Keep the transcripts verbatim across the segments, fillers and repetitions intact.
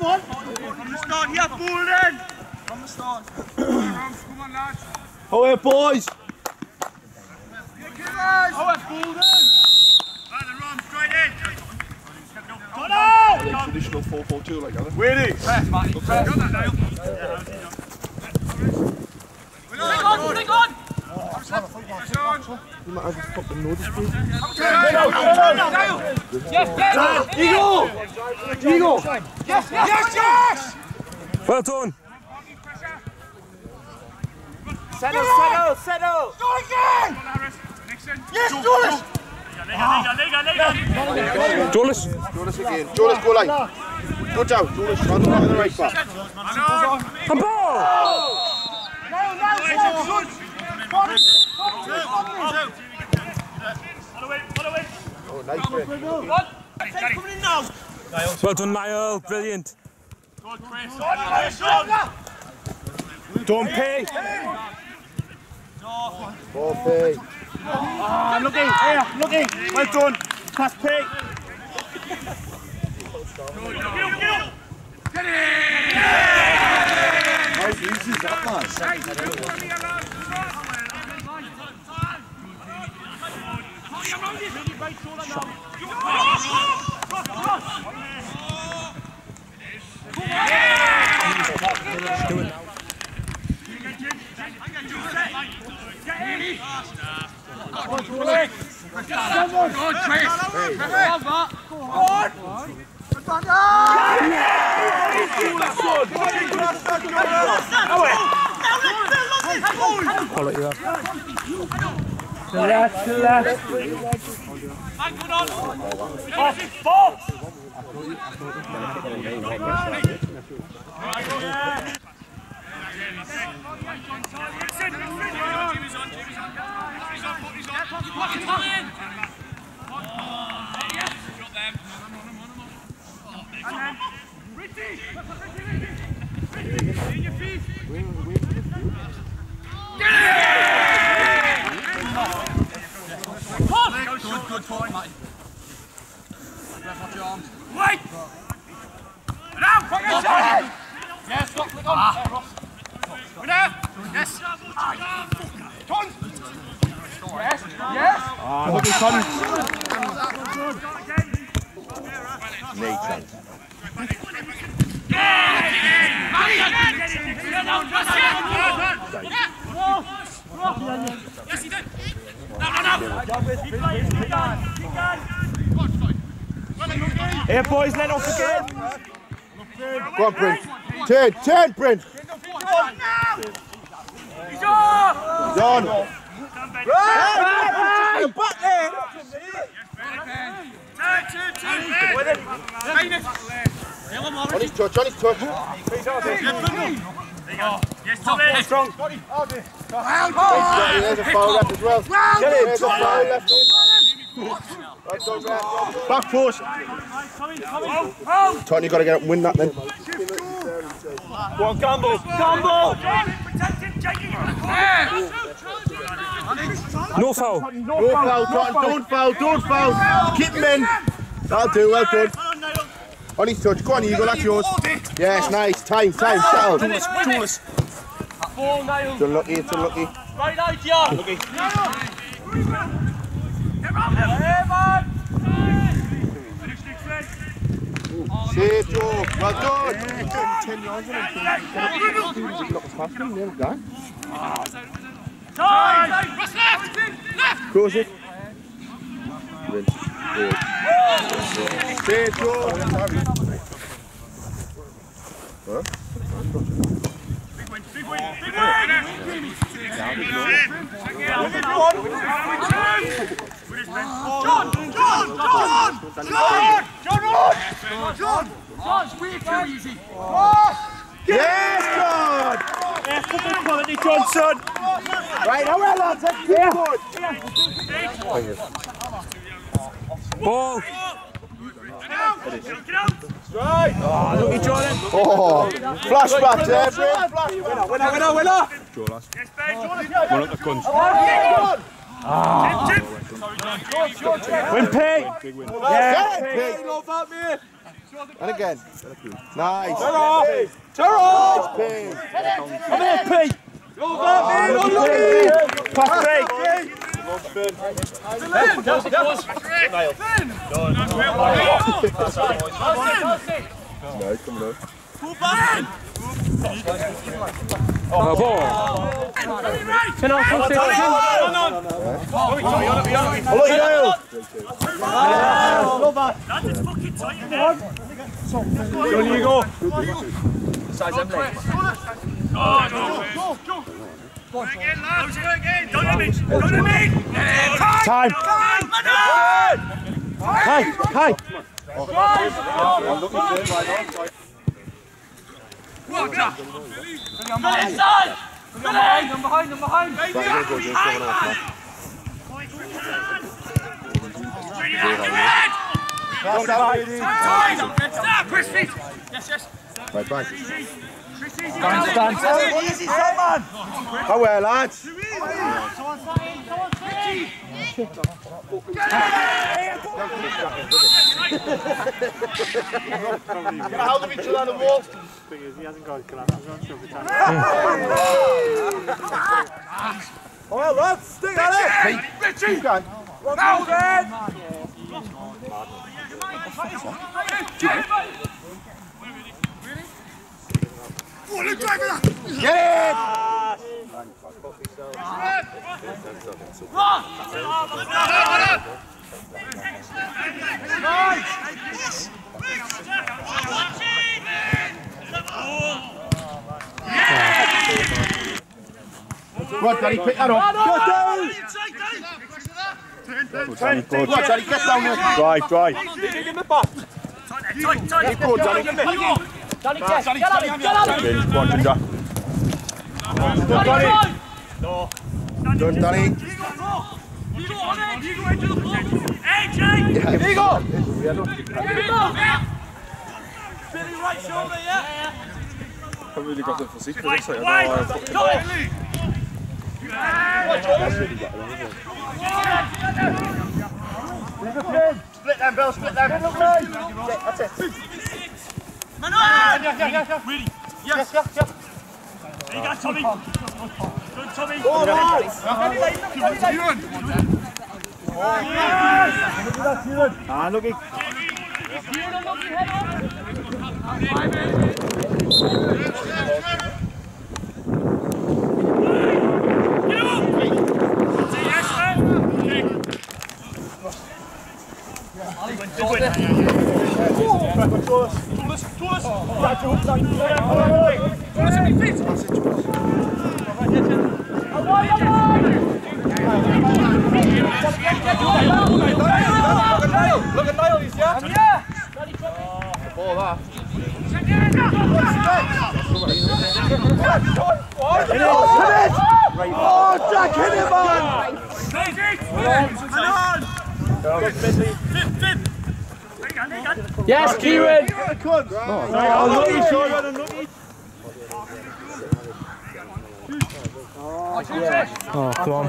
on. From the start here, Boldon. From the start. Come on, lads. Oh, yeah, boys. Oh, it's Boldon. Ah, the run straight in. Got out. Traditional four four two like that. Really? Press, Matty. Press. Got that, Dale. Stick on, stick on. You might have a fucking notice, please. Yes, yes! Eagle! Eagle! Yes, yes, yes! Well done! Settle, settle, settle! Do it again! Yes, Jonas! Jonas! Jonas again. Jonas, go line. Go down. Jonas, run on the right back. And ball! No, no, no! Oh, nice break. Coming in now! Well done, Niall. Brilliant. Don't pay. Ball pay. Ah, looking, here, looking. Well done. Pass pay. Get it! How easy is that, man? Quality that. To left, to left. Off, box! Good point, Matty. Wait! Now! Yes, look, look on. Winner! Yes! Ton! Yes, yes! Ah, look at Ton. Nathan. Yes, he did! No, no, no! Here, boys, let off again. Go on, Brent. Turn, turn, Brent. He's on! He's on. Right! Back there! Turn, turn, turn! On his touch, on his touch. Yes, Tommy! Strong! There's a foul left as well. There's a foul left in. Back post. Tony, got to get up and win that then. Go on, Gamble! Gamble! No foul. No foul, Tottenham. Don't foul, don't foul. Keep him in. That'll do, well done. On his touch. Go on, Eagle, that's yours. Yes, nice. Time, time, settle. Jonas, Jonas. It's unlucky, it's unlucky. Right idea. Unlucky. Save, Joe. Well done. ten yards on him. Time! Left! Left! Close it. Save, Joe. Huh? Big win, big win, big win! John! John! John! John! John! John! John! John's way too easy! Yes, John! Yes, good quality, Johnson! Right, how well, lads, that's good. Ball! Right! Oh, look at Jordan! Oh, flashback there, Brent. Winner, winner, winner, winner! Joe, lads. Yes, Ben, Jordan! One up the guns. Ah! Win pay! Big win. Yeah, Hey, love that, mate! And again. Nice. Turn Turn Nice ping. Come here, Pete. Pass break. Oh, ball. Can I force it? Oh, look, Niall. That is fucking tight in there. On you go. Size them legs. Oh, go, go, go. Go again, lads. Go again. Don't let me. Don't let me. Time. Time. Hi, hi. Inside. Behind, I'm behind, I'm behind. Stop, Chris, feet. Yes, yes. Right back. Stand, stand. Easy, man. How well, lads? Get a hold of each other on the wall. Thing is, he hasn't got his glass. I'm not sure if it's time. All right, lads, stick at it. Richie! Go on. Now then! Get it! Right, Danny, pick that up. Go, Danny, go. Right, Danny, get down there. Drive, drive. Tight, tight. Keep going, Danny. Danny, get on him, get on him! Go on, Ginger. Done, Danny. Done, Danny. You go on it! You go into the floor! Hey, Jake! Here you go! Here you go! Billy, right shoulder, yeah? I've really got the physique for Wait, this. wait! I don't know. Go it! Split them, Bill, split them. That's it. Man on! Really? Yes, yes, yes. There you go, Tommy. Good, Tommy. All right. Ah, looky. Look at Niall, he's yeah? Yeah! Ball that. Oh, Jack, hit him, man! Yes, Kieran! Oh, nookie, short and nookie. Oh, come on.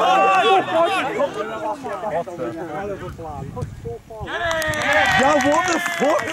Yeah, what the fuck?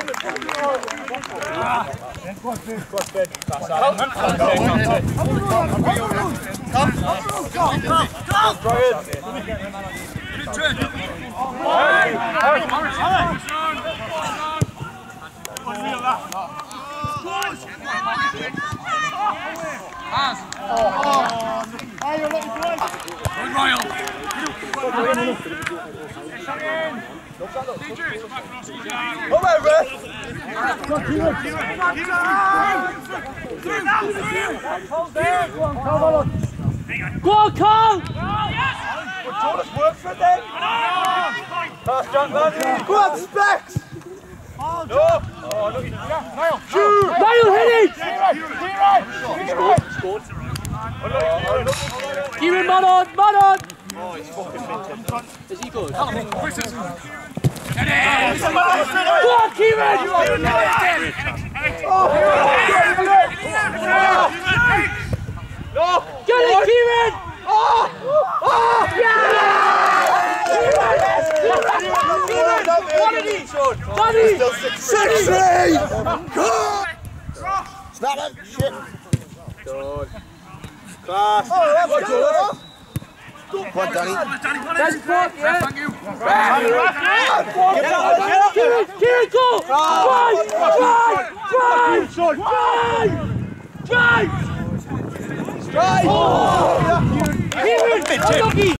Go on, Carl! Go on, Specs! Niall, hit it! Kieran, man on, man on! Is he good? Go on, Kieran! Get it, Kieran! Oh! Oh! Yeah! Kieran! Kieran! One of each! Danny! Sick Snap him. Shit. Good. Class. Oh, that's good. Go on, Danny. That's good, yeah. Thank you. Kieran, Kieran, go! Drive! Drive! Drive! Drive! Drive! Kieran, unlucky!